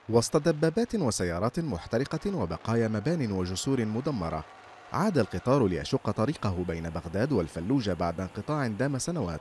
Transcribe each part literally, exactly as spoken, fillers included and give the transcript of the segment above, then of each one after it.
وسط دبابات وسيارات محترقة وبقايا مبان وجسور مدمرة، عاد القطار ليشق طريقه بين بغداد والفلوجة بعد انقطاع دام سنوات.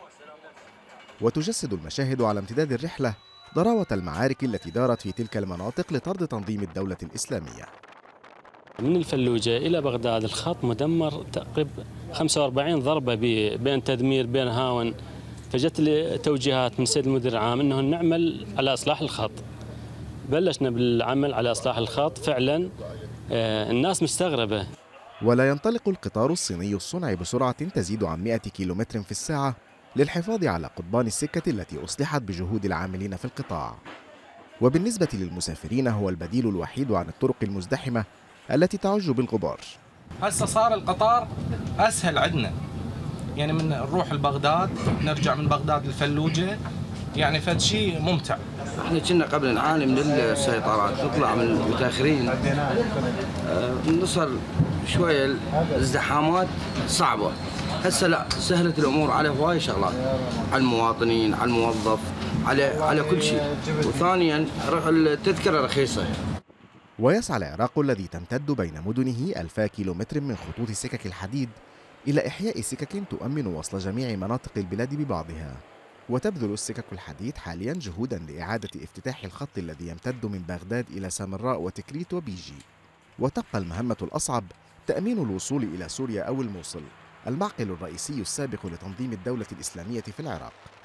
وتجسد المشاهد على امتداد الرحلة ضراوة المعارك التي دارت في تلك المناطق لطرد تنظيم الدولة الإسلامية. من الفلوجة إلى بغداد الخط مدمر تقريبا خمسة وأربعين ضربة بين تدمير بين هاون، فجت لي توجيهات من السيد المدير العام أنه نعمل على إصلاح الخط. بلشنا بالعمل على إصلاح الخط فعلا. آه، الناس مستغربة. ولا ينطلق القطار الصيني الصنع بسرعة تزيد عن مئة كيلومتر في الساعة للحفاظ على قضبان السكة التي أصلحت بجهود العاملين في القطاع. وبالنسبة للمسافرين هو البديل الوحيد عن الطرق المزدحمة التي تعج بالغبار. هسه صار القطار اسهل عندنا، يعني من نروح لبغداد نرجع من بغداد للفلوجه، يعني فد شيء ممتع. احنا كنا قبل نعاني من السيطرات، نطلع من المتاخرين، أه نصل شويه الازدحامات صعبه. هسه لا، سهلت الامور على هواي شغلات، على المواطنين، على الموظف، على على كل شيء. وثانيا التذكره رخيصه. ويسعى العراق الذي تمتد بين مدنه ألفا كيلومتر من خطوط سكك الحديد إلى إحياء سكك تؤمن وصل جميع مناطق البلاد ببعضها. وتبذل السكك الحديد حاليا جهودا لإعادة افتتاح الخط الذي يمتد من بغداد إلى سامراء وتكريت وبيجي. وتبقى المهمة الأصعب تأمين الوصول إلى سوريا أو الموصل، المعقل الرئيسي السابق لتنظيم الدولة الإسلامية في العراق.